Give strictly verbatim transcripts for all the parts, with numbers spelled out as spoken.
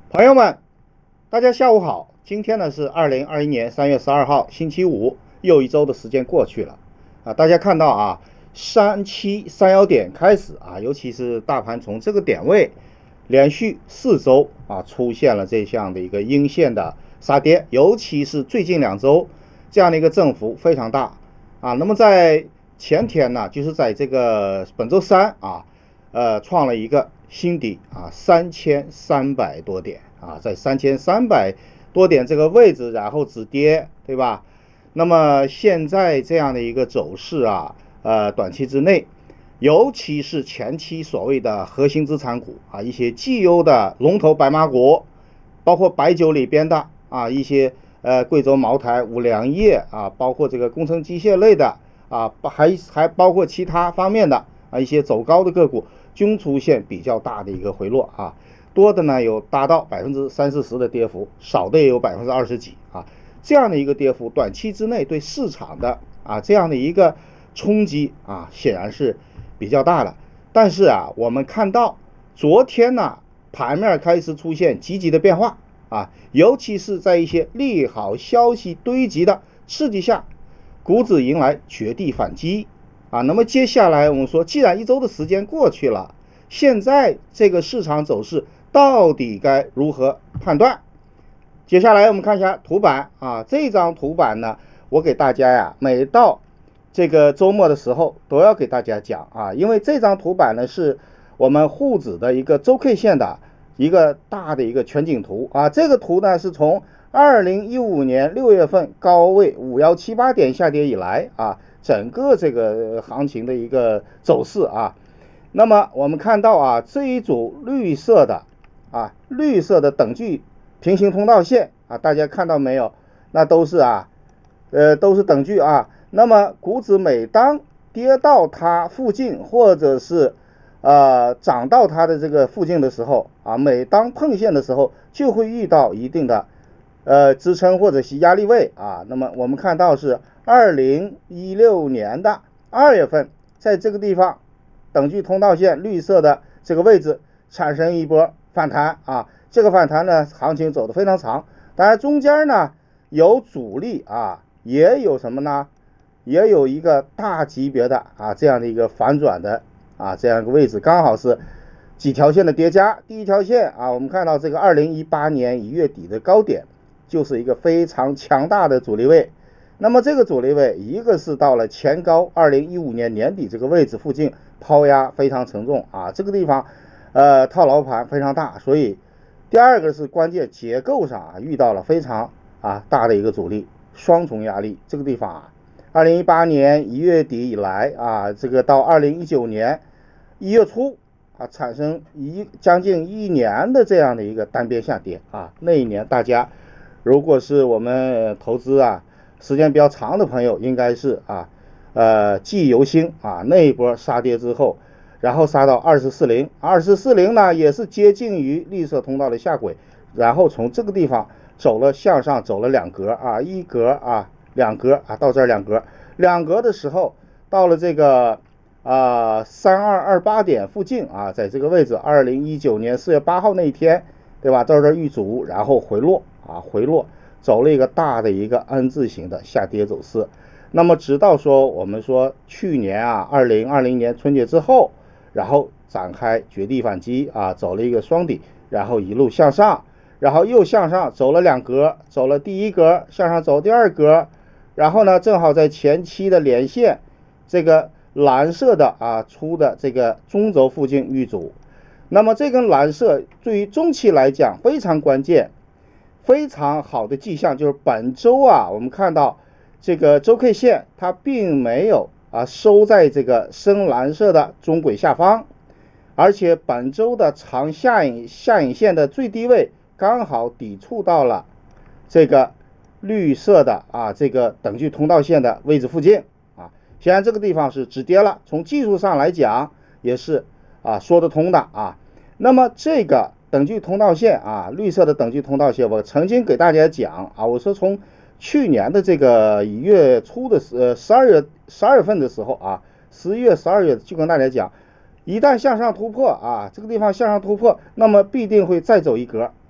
朋友们，大家下午好。今天呢是二零二一年三月十二号，星期五，又一周的时间过去了啊。大家看到啊，三七三幺点开始啊，尤其是大盘从这个点位连续四周啊出现了这样的一个阴线的杀跌，尤其是最近两周这样的一个振幅非常大啊。那么在前天呢，就是在这个本周三啊，呃，创了一个新低啊，三千三百多点啊，在三千三百多点这个位置，然后止跌，对吧？那么现在这样的一个走势啊，呃，短期之内，尤其是前期所谓的核心资产股啊，一些绩优的龙头白马股，包括白酒里边的啊一些呃贵州茅台、五粮液啊，包括这个工程机械类的啊，还还包括其他方面的啊一些走高的个股，均出现比较大的一个回落啊，多的呢有达到百分之三四十的跌幅，少的也有百分之二十几啊，这样的一个跌幅，短期之内对市场的啊这样的一个冲击啊，显然是比较大的。但是啊，我们看到昨天呢，盘面开始出现积极的变化啊，尤其是在一些利好消息堆积的刺激下，股指迎来绝地反击啊。那么接下来我们说，既然一周的时间过去了，现在这个市场走势到底该如何判断？接下来我们看一下图板啊，这张图板呢，我给大家呀，每到这个周末的时候都要给大家讲啊，因为这张图板呢是我们沪指的一个周 K 线的一个大的一个全景图啊，这个图呢是从二零一五年六月份高位五一七八点下跌以来啊，整个这个行情的一个走势啊。那么我们看到啊，这一组绿色的啊绿色的等距平行通道线啊，大家看到没有？那都是啊，呃，都是等距啊。那么股指每当跌到它附近，或者是呃涨到它的这个附近的时候啊，每当碰线的时候，就会遇到一定的呃支撑或者是压力位啊。那么我们看到是二零一六年的二月份，在这个地方等距通道线绿色的这个位置产生一波反弹啊。这个反弹呢，行情走得非常长，当然中间呢有阻力啊，也有什么呢？也有一个大级别的啊这样的一个反转的啊这样一个位置，刚好是几条线的叠加。第一条线啊，我们看到这个二零一八年一月底的高点，就是一个非常强大的阻力位。那么这个阻力位，一个是到了前高二零一五年年底这个位置附近，抛压非常沉重啊，这个地方呃套牢盘非常大，所以。第二个是关键结构上啊遇到了非常啊大的一个阻力，双重压力。这个地方啊，二零一八年一月底以来啊，这个到二零一九年一月初啊，产生一将近一年的这样的一个单边下跌啊。那一年大家如果是我们投资啊时间比较长的朋友，应该是啊呃记忆犹新啊，那一波杀跌之后。然后杀到二四四零，二四四零呢也是接近于绿色通道的下轨，然后从这个地方走了向上走了两格啊，一格啊，两格啊，到这儿两格，两格的时候到了这个啊三二二八点附近啊，在这个位置，二零一九年四月八号那一天，对吧？到这儿遇阻，然后回落啊，回落走了一个大的一个 N 字形的下跌走势。那么直到说我们说去年啊，二零二零年春节之后。然后展开绝地反击啊，走了一个双底，然后一路向上，然后又向上走了两格，走了第一格，向上走第二格，然后呢，正好在前期的连线这个蓝色的啊出的这个中轴附近遇阻。那么这根蓝色对于中期来讲非常关键，非常好的迹象就是本周啊，我们看到这个周 K 线它并没有。啊，收在这个深蓝色的中轨下方，而且本周的长下影下影线的最低位刚好抵触到了这个绿色的啊这个等距通道线的位置附近啊，显然这个地方是止跌了，从技术上来讲也是啊说得通的啊。那么这个等距通道线啊，绿色的等距通道线，我曾经给大家讲啊，我说从去年的这个一月初的时呃十二月十二月份的时候啊，十一月十二月就跟大家讲，一旦向上突破啊，这个地方向上突破，那么必定会再走一格啊。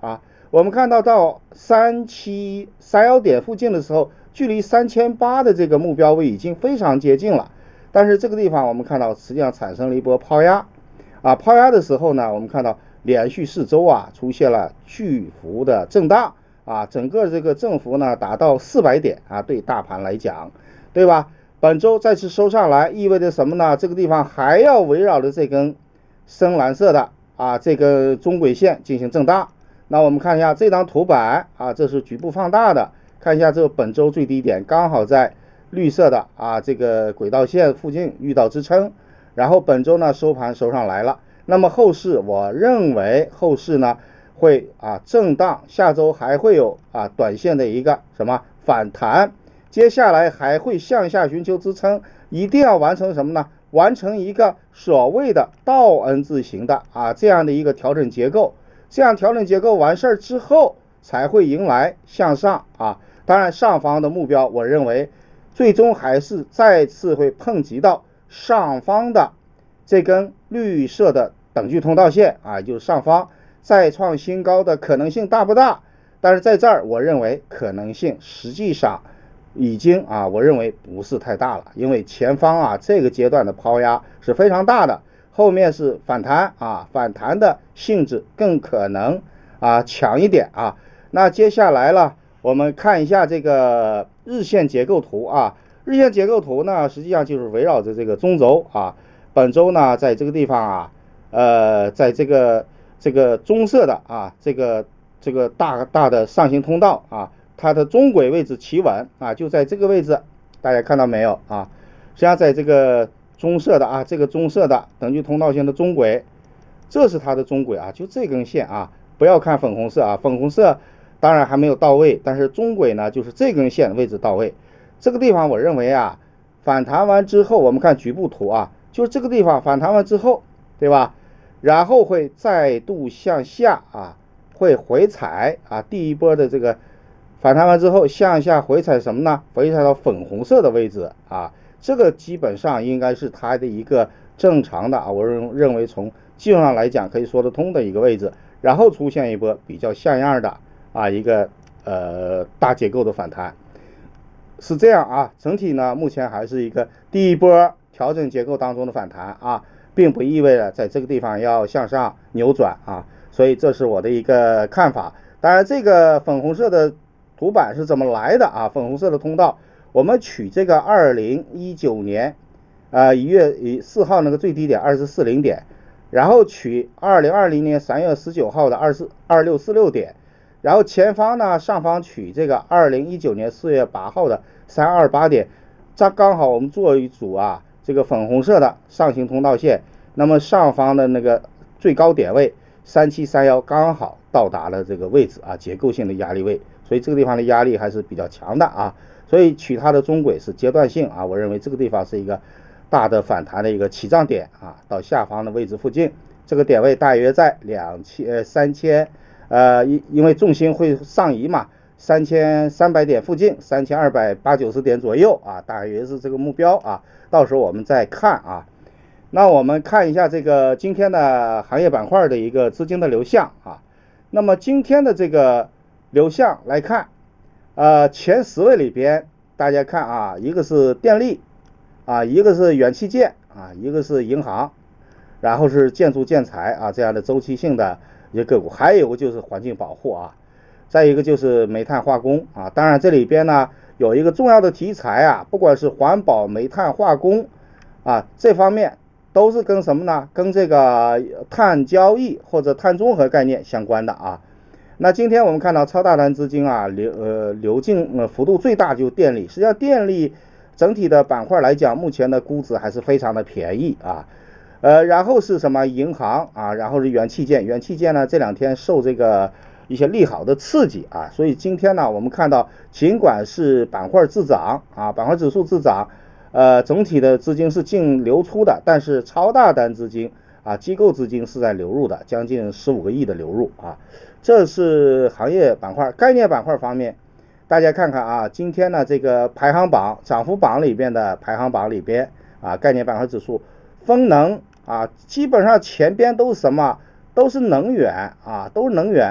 啊。我们看到到三七三幺点附近的时候，距离三千八的这个目标位已经非常接近了，但是这个地方我们看到实际上产生了一波抛压啊，抛压的时候呢，我们看到连续四周啊出现了巨幅的震荡啊，整个这个振幅呢达到四百点啊，对大盘来讲，对吧？本周再次收上来，意味着什么呢？这个地方还要围绕着这根深蓝色的啊这个中轨线进行震荡。那我们看一下这张图板啊，这是局部放大的，看一下这个本周最低点刚好在绿色的啊这个轨道线附近遇到支撑，然后本周呢收盘收上来了。那么后市我认为后市呢会啊震荡，下周还会有啊短线的一个什么反弹，接下来还会向下寻求支撑，一定要完成什么呢？完成一个所谓的倒 N 字形的啊这样的一个调整结构。这样调整结构完事儿之后，才会迎来向上啊。当然，上方的目标，我认为最终还是再次会碰及到上方的这根绿色的等距通道线啊，就是上方再创新高的可能性大不大？但是在这儿，我认为可能性实际上已经啊，我认为不是太大了，因为前方啊这个阶段的抛压是非常大的。后面是反弹啊，反弹的性质更可能啊强一点啊。那接下来呢，我们看一下这个日线结构图啊。日线结构图呢，实际上就是围绕着这个中轴啊。本周呢，在这个地方啊，呃，在这个这个棕色的啊，这个这个大大的上行通道啊，它的中轨位置企稳啊，就在这个位置，大家看到没有啊？实际上在这个棕色的啊，这个棕色的等距通道线的中轨，这是它的中轨啊，就这根线啊，不要看粉红色啊，粉红色当然还没有到位，但是中轨呢就是这根线位置到位。这个地方我认为啊，反弹完之后，我们看局部图啊，就是这个地方反弹完之后，对吧？然后会再度向下啊，会回踩啊，第一波的这个反弹完之后向下回踩什么呢？回踩到粉红色的位置啊。这个基本上应该是它的一个正常的啊，我认认为从技术上来讲可以说得通的一个位置，然后出现一波比较像样的啊一个呃大结构的反弹，是这样啊。整体呢目前还是一个第一波调整结构当中的反弹啊，并不意味着在这个地方要向上扭转啊，所以这是我的一个看法。当然这个粉红色的图板是怎么来的啊？粉红色的通道。我们取这个二零一九年，呃一月四号那个最低点二四四零点，然后取二零二零年三月十九号的二四二六四六点，然后前方呢上方取这个二零一九年四月八号的三二八点，这刚好我们做一组啊这个粉红色的上行通道线，那么上方的那个最高点位三七三幺刚好到达了这个位置啊，结构性的压力位，所以这个地方的压力还是比较强的啊。所以取它的中轨是阶段性啊，我认为这个地方是一个大的反弹的一个起涨点啊，到下方的位置附近，这个点位大约在两千呃三千呃因因为重心会上移嘛，三千三百点附近，三千二百八九十点左右啊，大约是这个目标啊，到时候我们再看啊。那我们看一下这个今天的行业板块的一个资金的流向啊，那么今天的这个流向来看。呃，前十位里边，大家看啊，一个是电力啊，一个是远器件啊，一个是银行，然后是建筑建材啊这样的周期性的一些个股，还有个就是环境保护啊，再一个就是煤炭化工啊。当然这里边呢有一个重要的题材啊，不管是环保、煤炭化工啊这方面，都是跟什么呢？跟这个碳交易或者碳中和概念相关的啊。那今天我们看到超大单资金啊流呃流进呃幅度最大就是电力，实际上电力整体的板块来讲，目前的估值还是非常的便宜啊。呃，然后是什么银行啊，然后是元器件，元器件呢这两天受这个一些利好的刺激啊，所以今天呢我们看到尽管是板块自涨啊，板块指数自涨，呃总体的资金是净流出的，但是超大单资金啊机构资金是在流入的，将近十五个亿的流入啊。这是行业板块。概念板块方面，大家看看啊，今天呢这个排行榜涨幅榜里边的排行榜里边啊，概念板块指数，风能啊，基本上前边都是什么？都是能源啊，都是能源。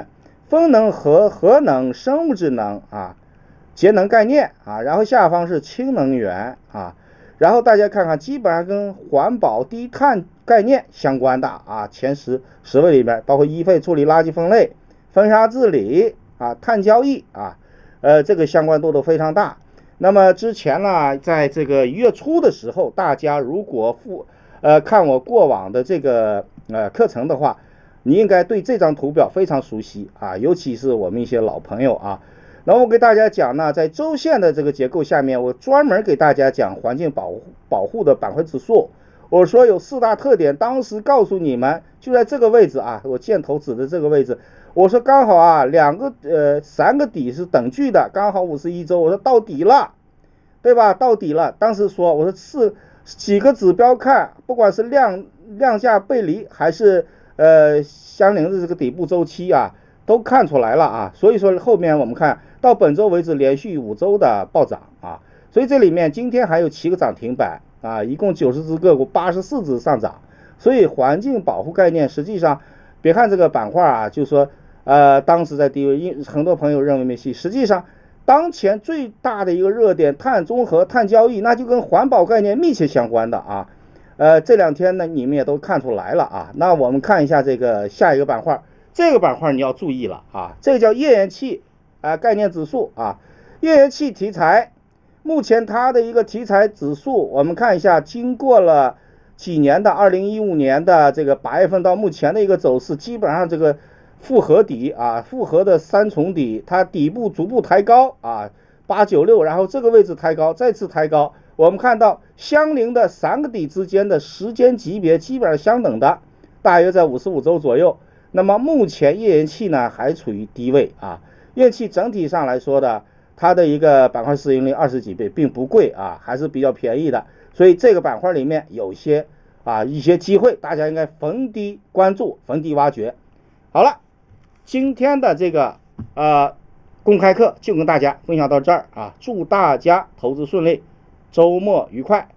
风能、核、核能、生物质能啊，节能概念啊，然后下方是氢能源啊，然后大家看看，基本上跟环保、低碳概念相关的啊，前十十位里面包括医废处理、垃圾分类、分沙治理啊、碳交易啊，呃，这个相关度都非常大。那么之前呢，在这个一月初的时候，大家如果复呃看我过往的这个呃课程的话，你应该对这张图表非常熟悉啊，尤其是我们一些老朋友啊。那我给大家讲呢，在周线的这个结构下面，我专门给大家讲环境保护保护的板块指数。我说有四大特点，当时告诉你们就在这个位置啊，我箭头指的这个位置。我说刚好啊，两个呃三个底是等距的，刚好五十一周，我说到底了，对吧？到底了。当时说我说是几个指标看，不管是量量价背离还是呃相邻的这个底部周期啊，都看出来了啊。所以说后面我们看到本周为止连续五周的暴涨啊，所以这里面今天还有七个涨停板啊，一共九十只个股，八十四只上涨。所以环境保护概念实际上，别看这个板块啊，就说呃当时在低位，因很多朋友认为没戏，实际上当前最大的一个热点碳中和、碳交易，那就跟环保概念密切相关的啊。呃，这两天呢，你们也都看出来了啊。那我们看一下这个下一个板块，这个板块你要注意了啊，这个叫页岩气啊概念指数啊，页岩气题材，目前它的一个题材指数，我们看一下，经过了几年的二零一五年的这个八月份到目前的一个走势，基本上这个复合底啊，复合的三重底，它底部逐步抬高啊，八九六，然后这个位置抬高，再次抬高。我们看到相邻的三个底之间的时间级别基本上相等的，大约在五十五周左右。那么目前页岩气呢还处于低位啊，页岩气整体上来说的，它的一个板块市盈率二十几倍，并不贵啊，还是比较便宜的。所以这个板块里面有些啊一些机会，大家应该逢低关注，逢低挖掘。好了，今天的这个呃公开课就跟大家分享到这儿啊，祝大家投资顺利，周末愉快。